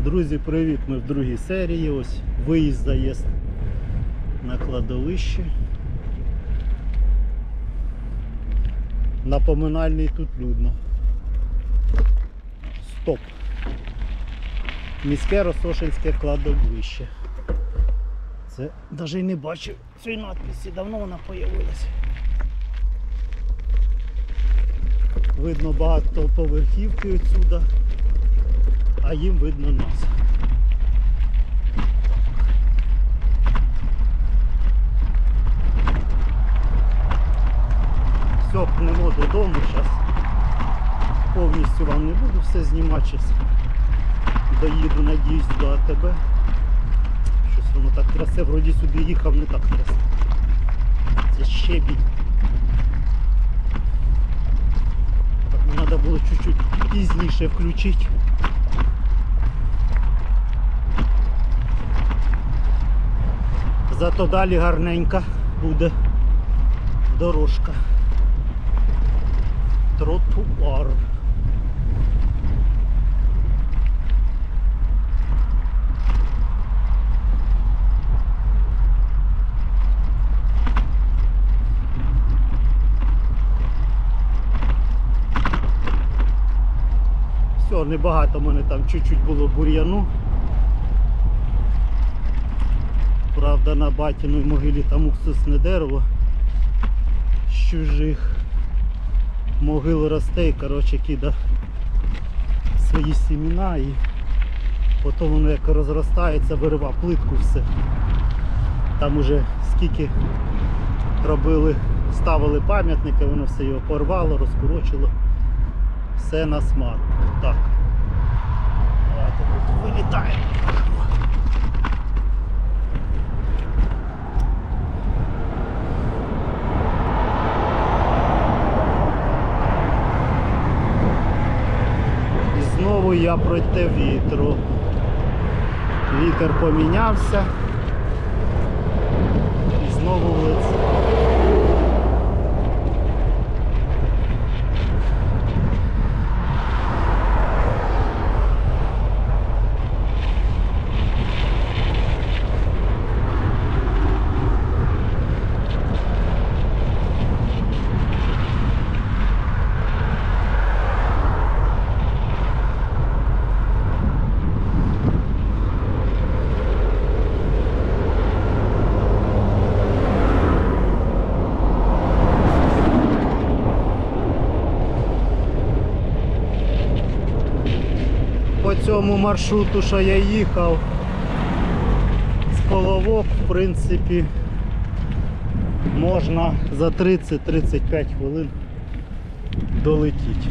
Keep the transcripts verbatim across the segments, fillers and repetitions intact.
Друзі, привіт! Ми в другій серії. Ось виїзд, заїзд на кладовище. На Поминальній тут людно. Стоп! Міське Росошинське кладовище. Це навіть і не бачив цієї надписі, давно вона з'явилася. Видно багатоповерхівки відсюди, а їм видно нас. Все, пнемо додому, зараз повністю вам не буду все знімати, зараз доїду, надіюсь, до АТБ. Щось воно так трасе, вроді сюди їхав, не так трасе. Це щебінь. Так, треба було чуть-чуть пізніше включити. Зато далі гарненька буде дорожка. Тротуар. Все, небагато в мене там чуть-чуть було бур'яну. Правда, на батіній могилі там уксусне дерево з чужих могил росте і, коротше, кидає свої сімена і потім воно як розростається, вирива плитку, все. Там уже скільки робили, ставили пам'ятники, воно все його порвало, розкорочило. Все на смарку. Так. Давайте тут вилітаємо. І знову я проти вітру. Вітер помінявся. І знову в лице. По цьому маршруту, що я їхав, з Половок, в принципі, можна за тридцять-тридцять п'ять хвилин долетіти.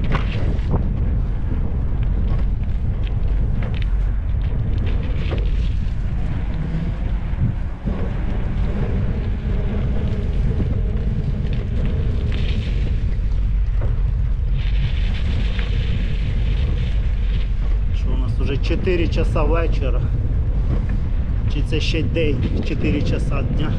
Вже чотири часа вечора, чи це ще день, чотири часа дня.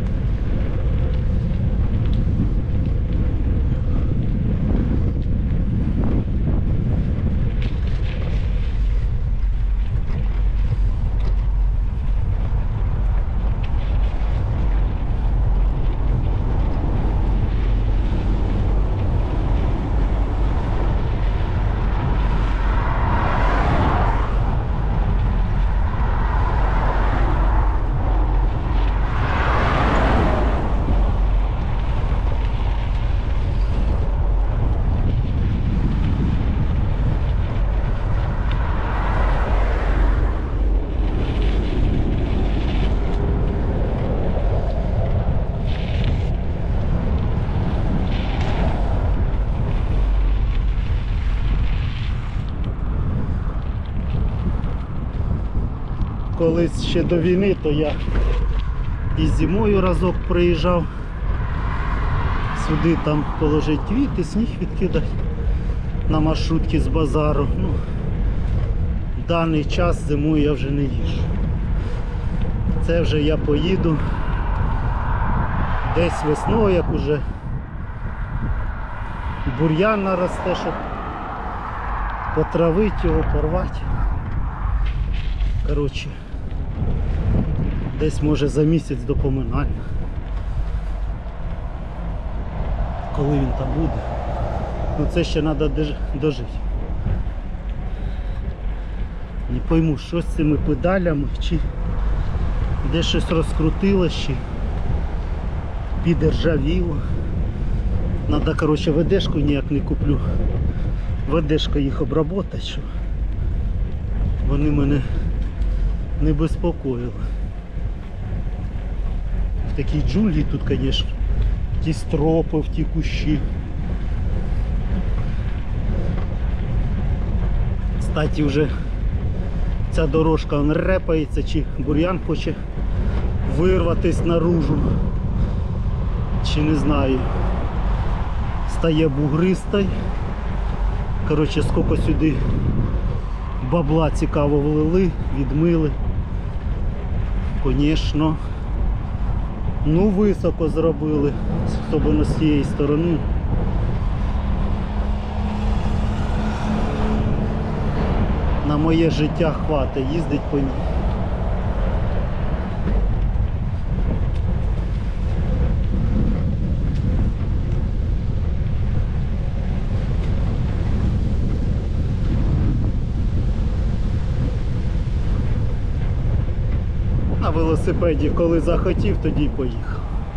Колись ще до війни, то я і зимою разок приїжджав сюди, там положити квіти, сніг відкидати на маршрутки з базару. Ну, в даний час зимою я вже не їжджу. Це вже я поїду десь весною, як уже бур'ян наросте, щоб потравити його, порвати. Коротше, десь може за місяць до поминання. Коли він там буде. Ну це ще треба дожити. Не пойму, що з цими педалями, чи де щось розкрутилось, чи підержавіло. Надо, коротше, ведешку ніяк не куплю. Ведешка їх обработати, щоб вони мене не безпокоїли. В такій джунглі тут, звісно, ті стропи, в ті кущі. Кстати, вже ця дорожка он репається, чи бур'ян хоче вирватись наружу, чи не знаю, стає бугристий. Коротше, скільки сюди бабла цікаво влили, відмили. Звісно, ну високо зробили, особливо з цієї сторони. На моє життя хватить їздить по ній. На велосипеді, коли захотів, тоді й поїхав.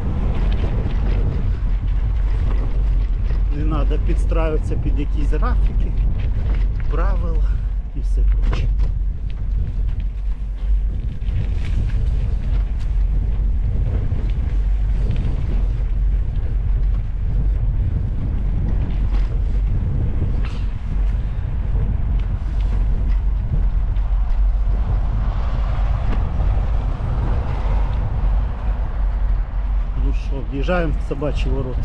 Не треба підстраюватися під якісь графіки, правила і все проче. Ну що, в'їжджаємо в собачі ворота.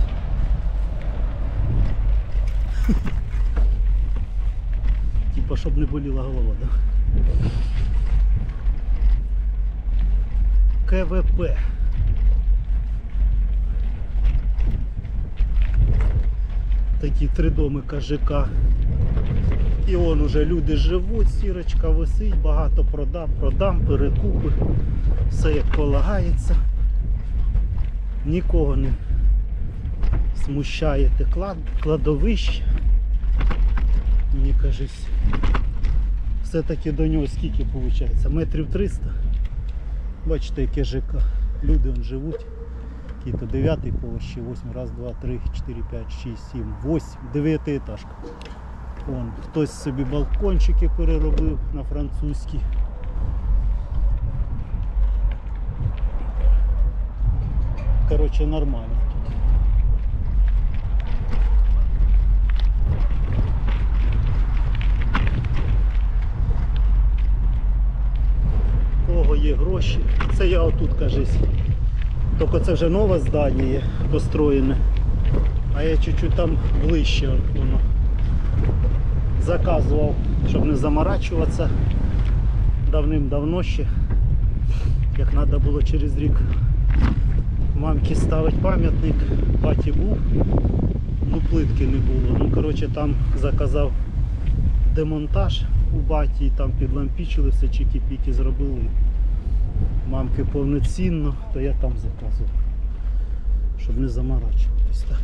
Типа, щоб не боліла голова, да? КВП. Такі три доми КЖК. І он уже люди живуть, сірочка висить, багато продам, продам, перекупи. Все як полагається. Нікого не смущає те клад, кладовище. Мені кажись, все-таки до нього скільки виходить? Метрів триста. Бачите, яке ЖК. Люди вон живуть. Який-то дев'ятий поверх, ще восьмий, раз, два, три, чотири, п'ять, шість, сім, восьмий, дев'ятиэтажка. Вон, хтось собі балкончики переробив на французькі. Коротше, нормально. Кого є гроші. Це я отут, кажись. Тільки це вже нове здання построєне. А я чуть-чуть там ближче воно заказував, щоб не заморачуватися. Давним-давно ще, як треба було через рік мамці ставити пам'ятник, баті був, ну плитки не було. Ну коротше там заказав демонтаж у баті, і там підлампічили все, чики-піки зробили. Мамки повноцінно, то я там заказував, щоб не заморачуватись. Так.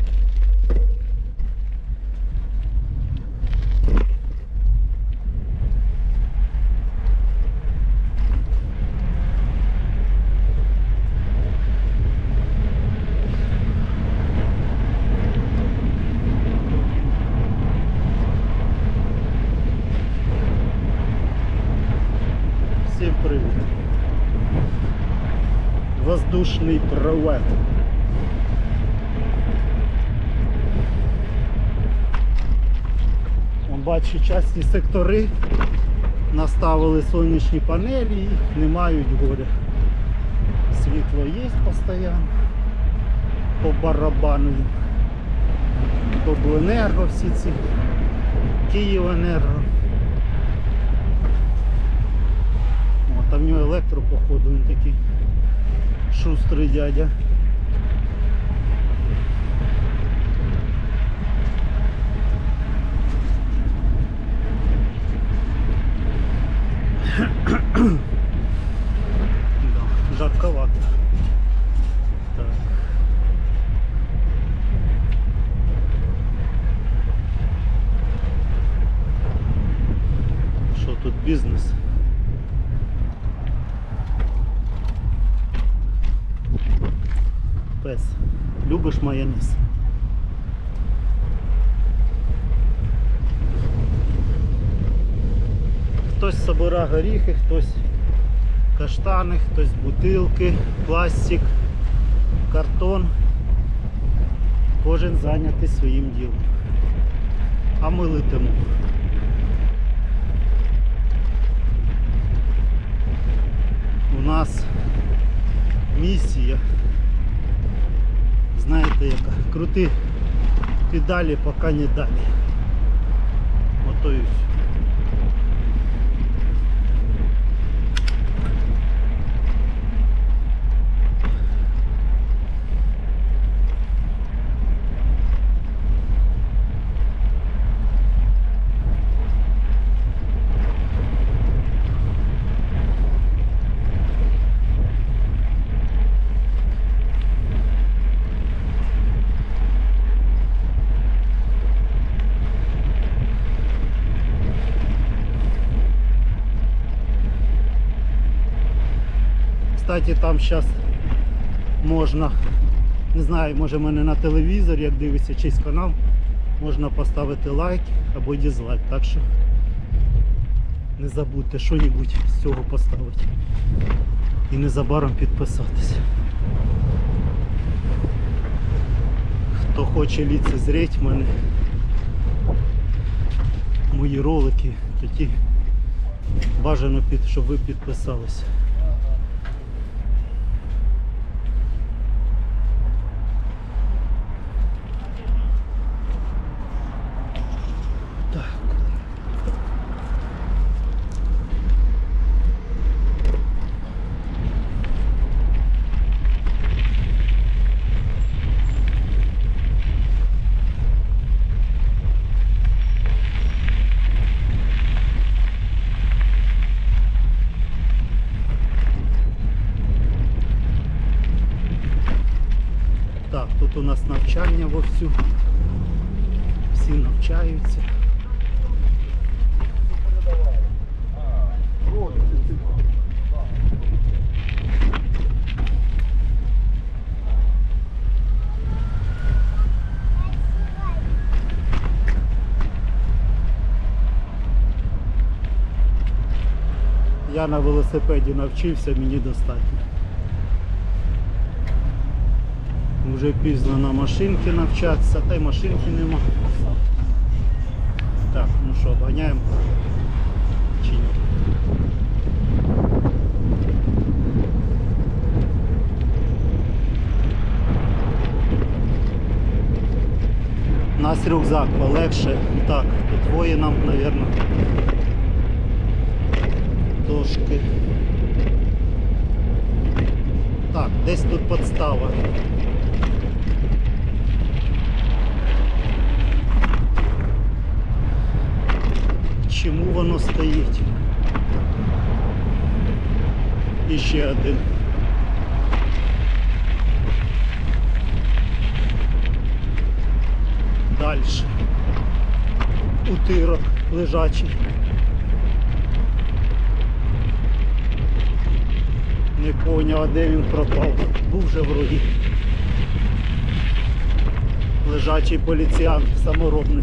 Всім привіт! Воздушний привет! Бачу, часті сектори наставили сонячні панелі і не мають горя. Світло є постійно, по барабану. Обленерго всі ці, Київенерго. О, там в нього електро, походу, він такий шустрий дядя. Да, жарковато. Так. Що тут бізнес? Пес, любиш майонез? Хтось собира горіхи, хтось каштани, хтось бутилки, пластик, картон. Кожен зайнятий своїм ділом. А ми летимо. У нас місія, знаєте яка, крути педалі, поки не далі. Ото і все. Кстати, там зараз можна, не знаю, може в мене на телевізорі, як дивиться чийсь канал, можна поставити лайк або дизлайк. Так що не забудьте що-небудь з цього поставити. І незабаром підписатися. Хто хоче ліцезріть мене, мої ролики, тоді бажано, щоб ви підписалися. Так, тут у нас навчання вовсю, всі навчаються. Я на велосипеді навчився, мені достатньо. Вже пізно на машинки навчатися, та й машинки нема. Так, ну що, обганяємо чи ні? У нас рюкзак полегше. Так, тут воїнам, мабуть, дошки. Так, десь тут підстава. Чому воно стоїть? І ще один. Далі. Утирок лежачий. Не поняв, а де він пропав. Був вже вроді. Лежачий поліціянт саморобний.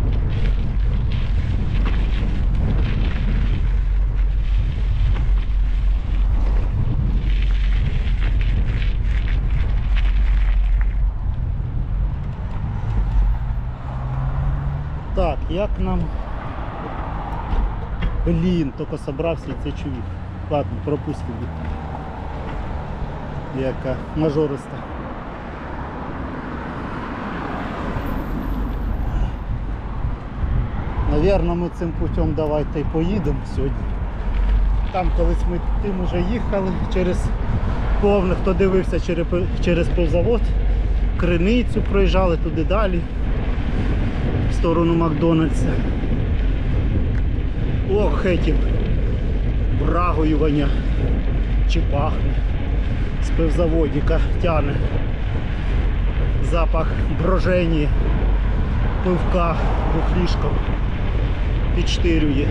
Так, як нам... Блін, тільки собрався цей чоловік. Ладно, пропустимо. Яка мажориста. Навірно, ми цим путем давайте і поїдемо сьогодні. Там колись ми тим уже їхали через повне, хто дивився через, через пивзавод, Криницю проїжджали туди далі, в сторону Макдональдса. Ох, этим брагоювання чи пахне. З пивзаводіка тяне запах брожені, пивка бухлішком підштирює.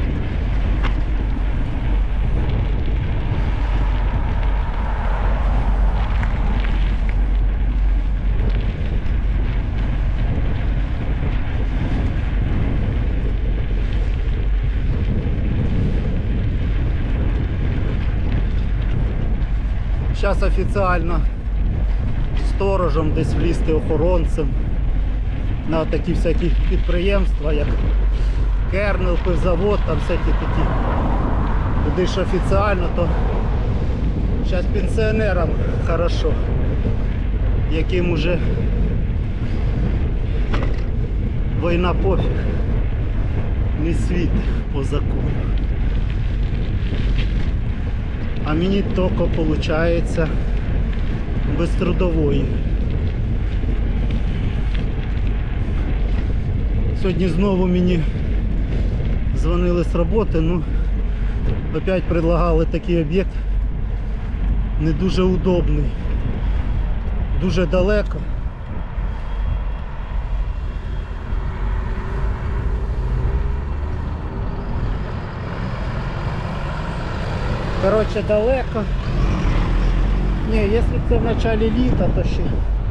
Зараз офіційно сторожем десь влізти охоронцем на такі всякі підприємства, як Кернел, пивзавод, там всякі такі. Туди ж офіційно, то зараз пенсіонерам хорошо, яким уже війна пофіг, не світить по закону. А мені тільки виходить без трудової. Сьогодні знову мені дзвонили з роботи, ну опять предлагали такий об'єкт не дуже удобний, дуже далеко. Коротше, далеко. Ні, якщо це в началі літа, то ще.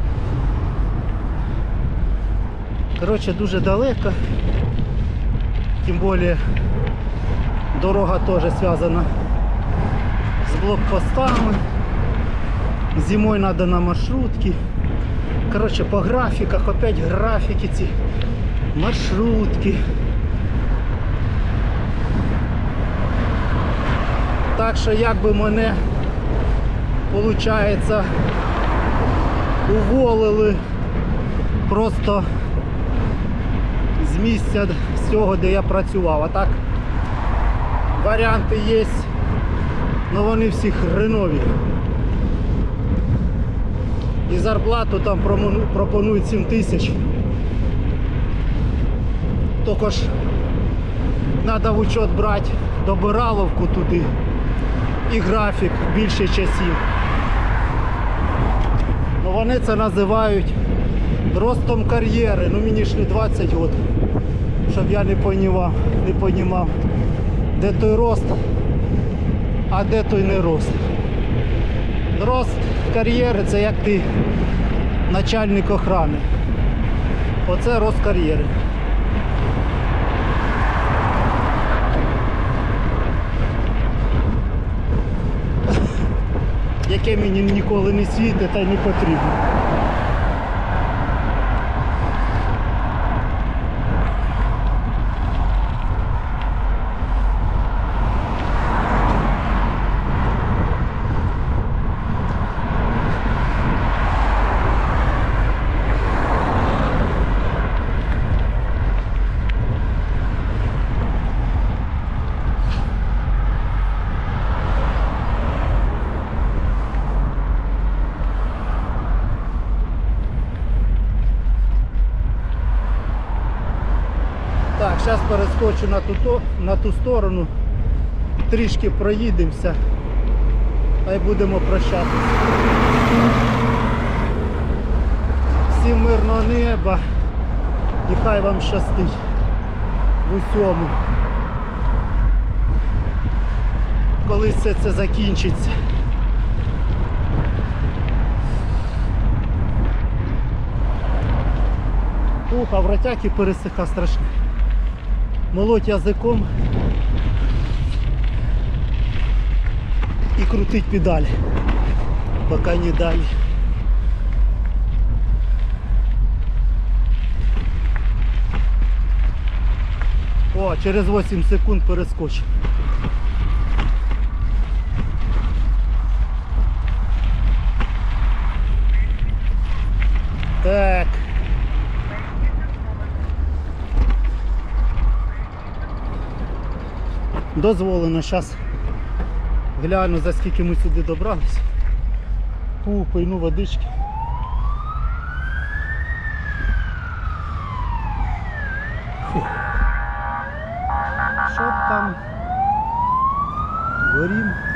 Коротше, дуже далеко. Тим більше дорога теж зв'язана з блокпостами. Зимою треба на маршрутки. Коротше, по графіках, опять графіки ці, маршрутки. Так що якби мене, виходить, уволили просто з місця з цього, де я працював. А так варіанти є, але вони всі хренові. І зарплату там пропонують сім тисяч. Тільки ж треба в учет брати добираловку туди. І графік більше часів. Ну, вони це називають ростом кар'єри. Ну мені ж не двадцять років, щоб я не понімав, не понімав, де той рост, а де той не рост. Рост кар'єри — це як ти начальник охорони. Оце рост кар'єри. Яке мені ніколи не світить та й не потрібно. Так, зараз перескочу на ту, на ту сторону, трішки проїдемося, та й будемо прощатися. Всім мирного неба і хай вам щастить в усьому. Колись все це закінчиться. Ух, а в ротяки пересиха страшно. Молоть язиком і крутить педаль, поки не далі. О, через вісім секунд перескочив. Так. Дозволено, зараз гляну, за скільки ми сюди добрались. Фу, пийну водички. Фу. Що там? горім.